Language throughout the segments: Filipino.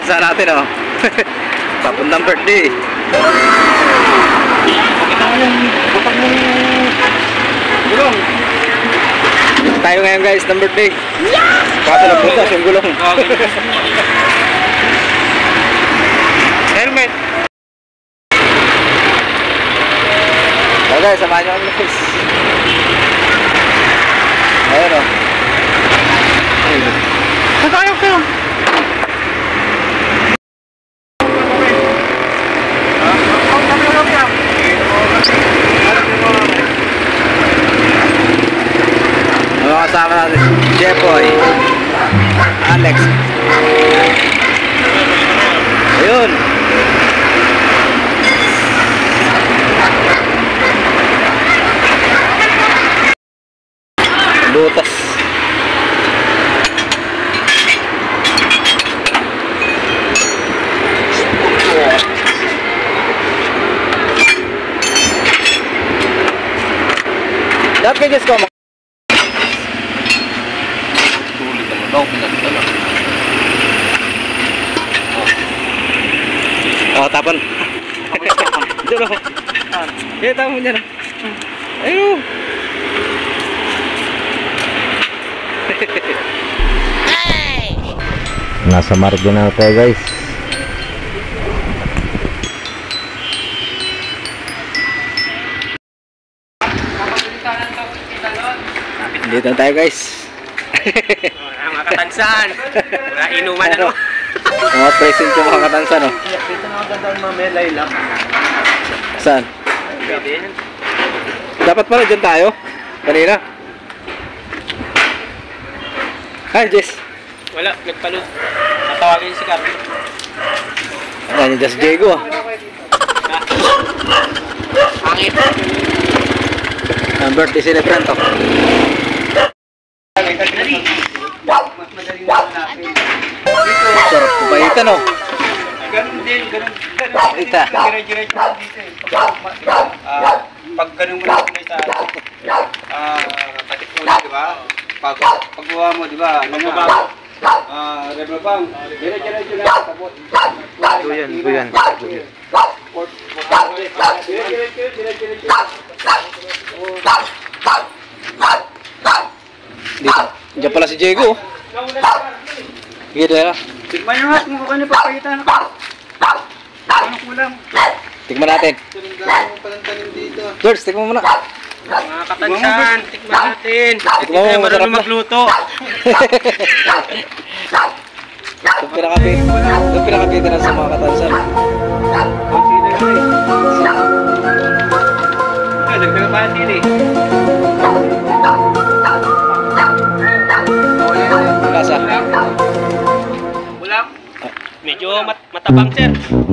katansa natin, oh. Papuntang birthday. Pakita mo yung butang mong gulong. Tayo ngayon guys ng birthday. Kaso nagbutas yung gulong. Helmet. So guys, samahan nyo kami guys. Ayan, oh. Nakayok kayo. Mga kasama natin, Jepoy, Alex. Ayun. Butas. Dapat kayo guys ko. Oh, tapon. Dito na. Eh, tapon niya na. Ayun. Nasa marginal tayo guys. Dito tayo guys. Mga katansan. Wala inuman ano. Mga present yung mga katansan, no? Dito na ako dandaan mamaya laylak. Saan? Pwede. Dapat pala dyan tayo. Kanina. Hi Jess. Wala, nagpalo. Natawagin si Carly. Ayan yung Jess Diego. Pangit. Ang birthday celebrant, oh. Mas madaling hanapin. Sarap kubahitan, oh. Ganun din, ganun. Ita. Dire-diretso dito eh. Pag ganun mo na kulay sa katipunan, di ba? Paggawa mo, di ba? Magbabago. Rebabang. Dire-diretso na. Buyan, buyan. Dire-diretso. Dito. Diyan pala si Diego, oh. Sige, dala. Tikman nyo nga kung ano papagitan ako. Ano kulang? Tikman natin. George, tikman mo muna. Mga katansan, tikman natin. Tikman mo, Hindi masarap marunong na. magluto. Ito pinakapita na sa mga katansan. Ay, nagdaga pa natin eh. Lasa. Ulam? Medyo matabang, sir.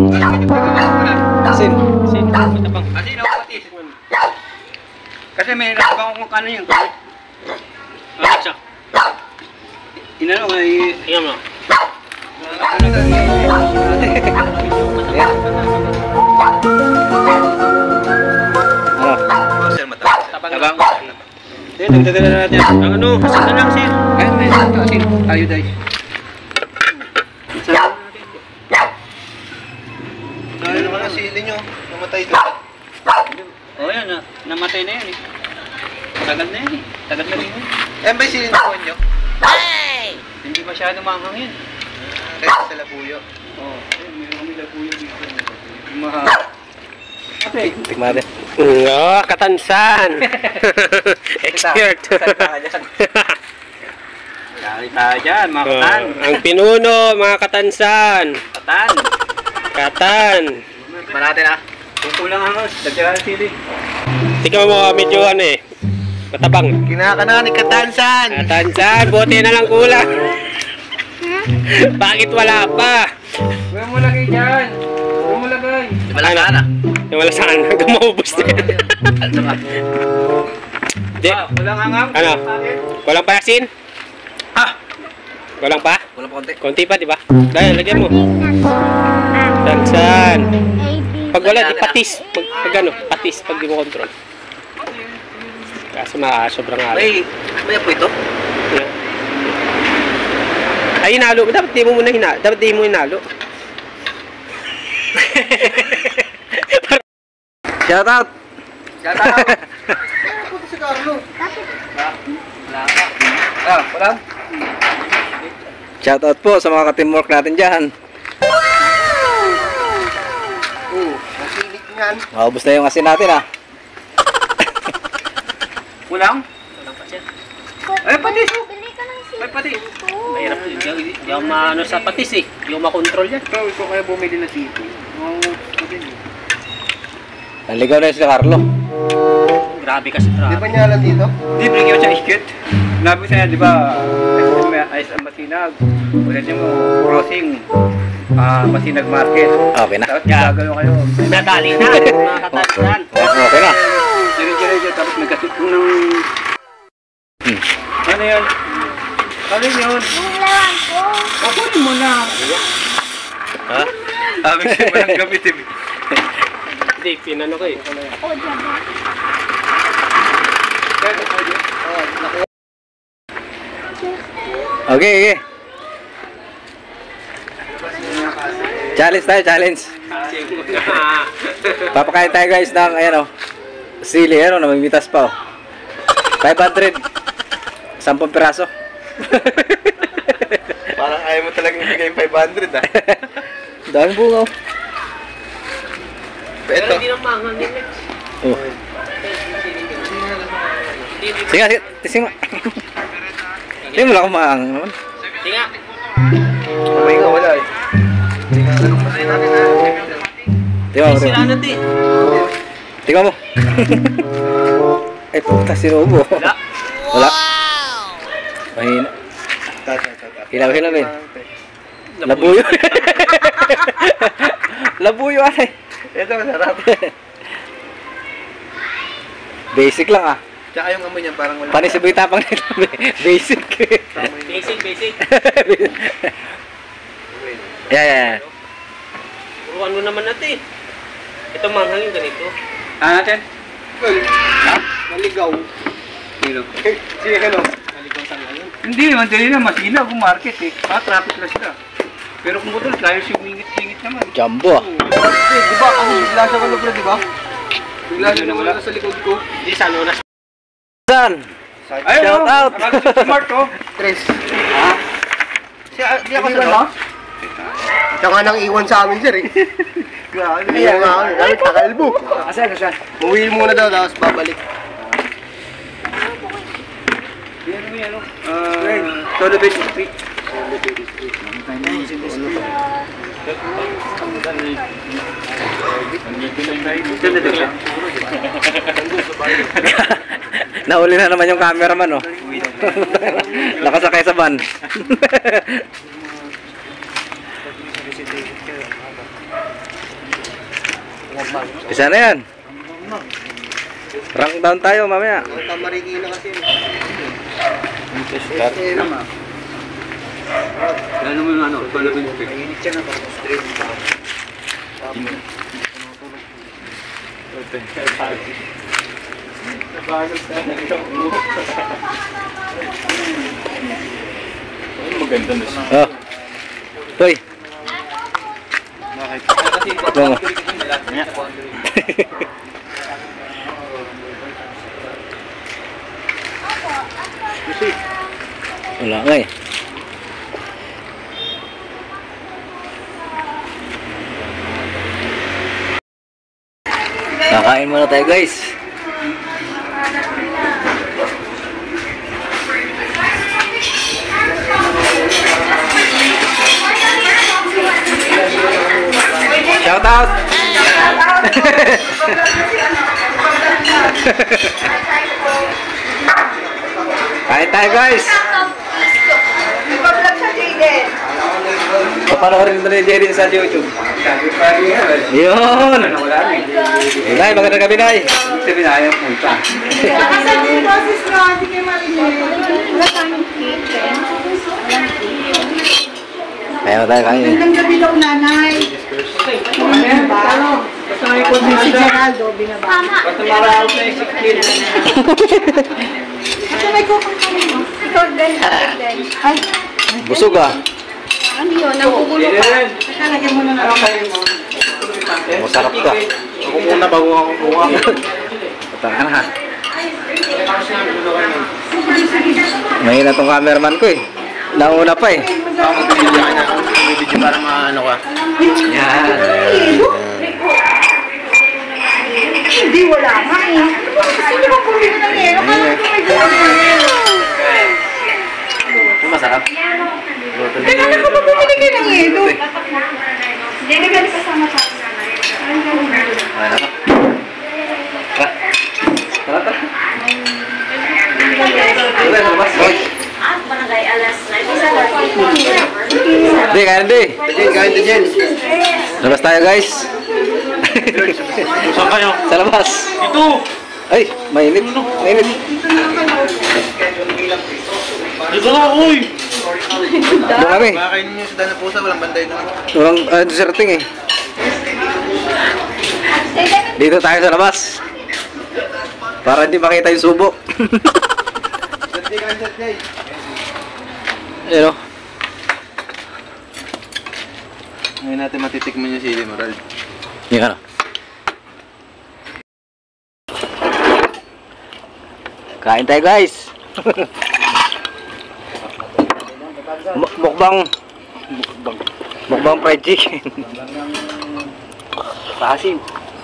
Asin. Asin, matabang. Asin ako pati. Kasi may nakabang kung kano yun. Ano siya? Inano nga Tingnan mo. Ano? Tabang. Dagdagan na natin. Ang ano, asin na lang, sir. Ay, asin. Tayo, day. Ano naman ang sili nyo? Namatay ito. Oo yan, namatay na yan eh. Tagal na yan eh. Tagal na rin yun. Eh, ba yung silintuan nyo? Hindi masyado manghang yan. Kaya sa labuyo. Oo. Meron kami labuyo dito. Tikman natin. Oo, katansan. Expert. Lari tayo dyan, mga katan. Ang pinuno, mga katansan. Katan. Manatin ah. Kung kulang ang dagdagan sili. Tingnan mo, medyo ano eh. Matabang. Kinakana ni Katansan. Katansan, buti na lang kulang. Bakit wala pa? Huwag mo lagay dyan. Huwag mo lagay. Ano? Yung wala saan, hanggang maubos din. Ano ka? Di. Walang hangam? Ano? Walang pa asin? Walang pa? Walang konti. Konti pa, di ba? Dahil, lagyan mo. Tansan. Pag wala, di patis. Pag ano, patis pag di mo control. Kaso sobrang halo. May apo ito? Ay, hinalo. Dapat di mo muna hinalo. Dapat di mo hinalo. Shout out. Shout out. Si Carlo. Wala ka. Ah, wala. Shout out po sa mga ka-teamwork natin dyan. Nasilig yan. Maubos na yung asin natin ah. Kulang? Walang pa siya. Ay, patis. Bili ka ng Ay, patis. Mahirap yun. Yung maano sa patis eh. Yung makontrol yan. Ikaw, ikaw kaya bumili na sito. Naligaw na yun si Carlo. Grabe kasi Di ba grabe. niya alam dito? Di, binigyan ko siya iskit. Nabi ko sa'yo, di ba, ayos ang masinag. Ulit yung crossing. Masinag market. Okay na. Tapos gagawin kayo. Nadali na. Mga katalian. Okay na. Diretso-diretso, tapos nagkasip ko ng... Ano yun? Ano yun? Yung lawan ko. Kukunin mo na. Ha? Sabi ko siya walang gamitin. Hindi, pinano ko eh. O, diba? Okay, okay. Challenge tayo, challenge. Papakain tayo guys ng, ayan o, sili, ano, namimitas pa o. 500. 10 piraso. Parang ayaw mo talagang ibigay yung 500 ah. Daming bunga o. Pero Ito. hindi nang manghang din eh. Oh. Sige, sige, tising mo. Hindi mo lang akong maang naman. Tinga. Kamay nga wala eh. Tingnan mo, Sila tingnan mo. natin. Tingnan mo. Ay, puta, sinubo. Wala. Wala. Mahina. Hilaw-hilaw eh. Labuyo. Labuyo ate. Ito masarap. Basic lang ah. Tsaka yung amoy niya parang wala. Panisiboy tapang nito. Basic. Basic, basic. Yeah. Puruan mo naman natin. Ito manghang yung ganito. Natin? Ha? Naligaw. Sino? Sige ka no? Hindi naman, dali na masina kung market eh. Traffic lang sila. Pero kung buto, tayo siya umingit-ingit naman. Jumbo ah. Di ba? Ako bigla siya kalubra, di ba? Bigla siya nawala sa likod ko. Hindi sa ano na. San? Shout out. Smart oh. Tres. Di ako Hindi sa ba? Siya nga nang iwan sa amin, sir eh. Grabe. Kaya nga ako, kami takalbo. Asan ka siya? Uwi muna daw, tapos babalik. Yan mo yan oh. Solo Beach Street. Nahuli na naman yung cameraman oh. Nakasakay sa van. Isa na yan. Rank down tayo mamaya. Ang tamarikina kasi. Ano mo yung ano? Solo Beach Street. Oh. Hoy. Bango. Wala nga eh. Kakain muna tayo guys. Shout out. Kain tayo guys. Ipa-vlog sa Jaden. Papanoorin mo na ni Jerry sa YouTube. Yun. Nay, magandang gabi Nay. Sabi na ayaw punta. Nakasan yung boses nyo, hindi kayo marinig. Wala tayong cake eh. Walang cake. Kaya tayo kain. Magandang gabi daw, nanay. Basta may konti Si Geraldo, binaba. Tama. Basta maraw na yung 16. Ito may kukang kami mo. Ikaw din, din. Ay, Busog ah. ano yun? Nagugulo pa. Yan. Teka, lagyan mo na lang. Masarap to. Ako muna bago ako kuha. Tanga na. Mahina tong cameraman ko eh. Nauna pa eh. Video para maano ka. Yan. Hindi, wala nga eh. Gusto niyo ba pumili ng yelo? Parang may gano'n. Masarap. Teka, nakapapumili kayo ng yelo. Hindi, nagalit kasama sa akin. Ano to? Tara, tara. Barangay alas 9. Di, kain di. Kain din dyan. Labas tayo guys. Saan kayo? Sa labas. Ito! Ay, mainit. Mainit. Dito na, uy! Doon kami. Makakainin nyo sa dana pusa, walang banday doon. Walang deserting eh. Dito tayo sa labas. Para hindi makita yung subo. Ayun o. Ngayon natin matitikman yung sili, Moral. Yan ano. Kain tayo guys. Mukbang fried chicken. Pasim.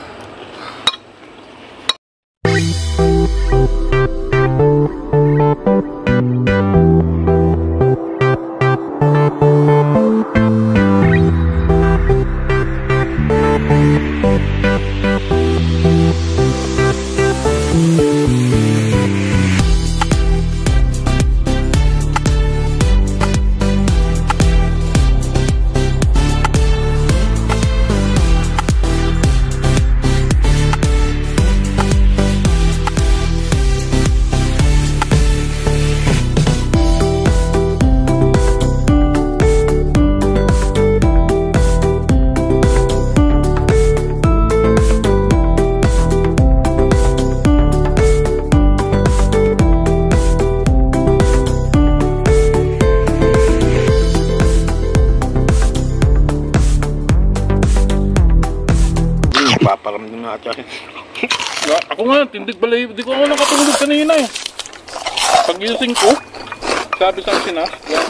Paparamdam na ata. Ako nga, tindig balay, di ko ako nakatulog kanina eh. Pag-gising ko, sabi sa akin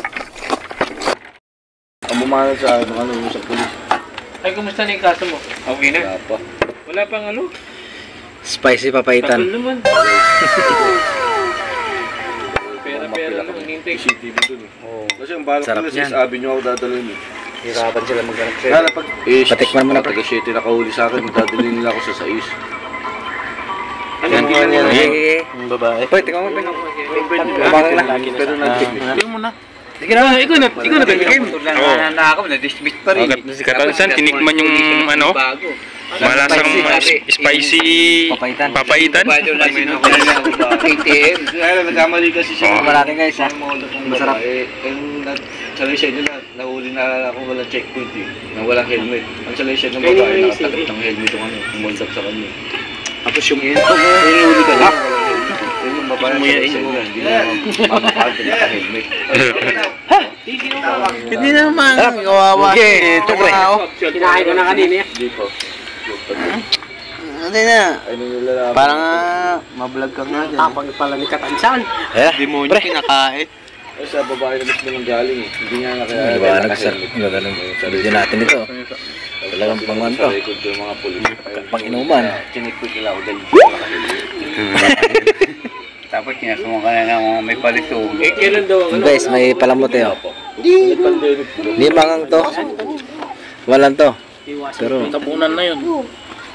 Ang bumana sa ano yung sa pulis. Ay, kumusta na yung kaso mo? Okay na? Wala pa. Wala pang ano? Spicy papaitan. Tagal naman. Pera-pera na maghintay. CCTV doon eh. Kasi ang balak Sarap nila yan. sa Avenue ako dadalhin eh. Hirapan sila maghanap Kaya pag Patikman mo na, taga 7 nakahuli sa akin, dadalhin nila ako sa 6. Ano yung ginawa mo? Yung babae. Pwede, tingnan mo. Abangan lang. Pero Tingnan mo na. Sige na, ikaw na bibigay mo. Ako, na-dismiss pa rin. Si Katansan, tinikman yung ano, malasang spicy papaitan. KTM. Kaya nagkamali kasi siya. Wala natin guys ha. Masarap. Yung salisya nila, nahuli na ako walang checkpoint eh. Na walang helmet. Ang salisya ng babae, nakatakip ng helmet yung ano, umundap sa kanya. Tapos yung huli ka lang. Yung babae ang salisya nila, hindi na makakal na naka-helmet. Hindi naman. Kawawa. Okay, ito pre. Kinain ko na kanina. Hindi po. Hindi na. Ano nila lang. Parang mablog ka nga dyan. Tapang pala ni Katansan. Eh, Demonyo kinakain. Ay, sa babae na mismo nang galing eh. Hindi nga Liwanag sa video natin ito. Talagang panguhan to. Sa likod ko yung mga pulis. Pang-inuman. Chinikpit nila ako dahil naka-helmet. Tapos kinasumo ka na ng may palito. Eh, kailan daw ang Guys, may palamot eh. Oh. Pandemic. Limangang to. Walang to. Pero, Tabunan na yun. oh.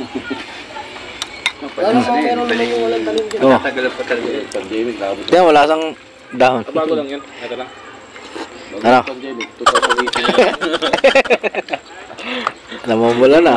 Pandemic, nakabot. Diyan, wala sang dahon. Bago lang yun. Ito lang. Ano? Pandemic, 2018. Namumula na.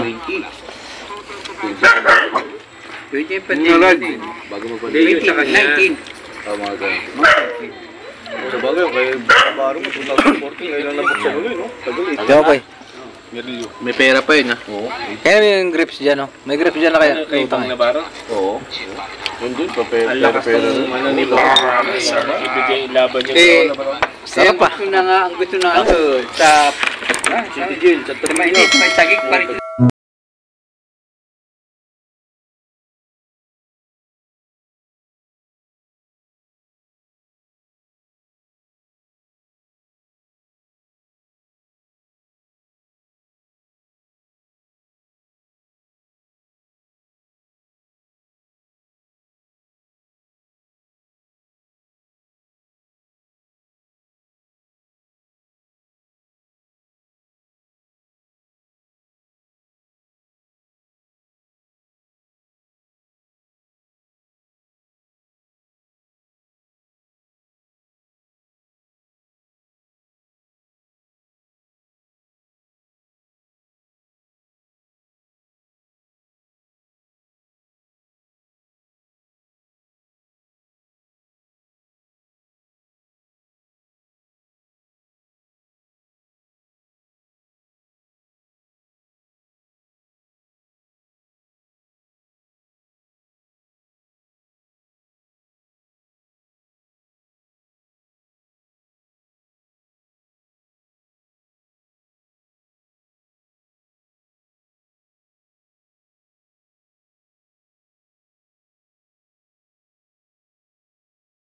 Pwede yung pandemic. Bago mag-pandemic. 19. Tama ka. Sa bagay, kaya baro mo, 2014, ngayon lang nabuksan ulit, no? Tagal eh. Diyan po eh. May pera pa yun, ha? Oo. Kaya may yung grips dyan, oh. May grips dyan na kaya. Kay Utang Bang eh. Navarro. Oo. Yun din, Ang lakas pera. ng ano ni Bang. Ibigay laban niya. Eh, Sarap pa. Gusto na nga, ang gusto na ano, sa... City Jail, sa May sagik pa rin.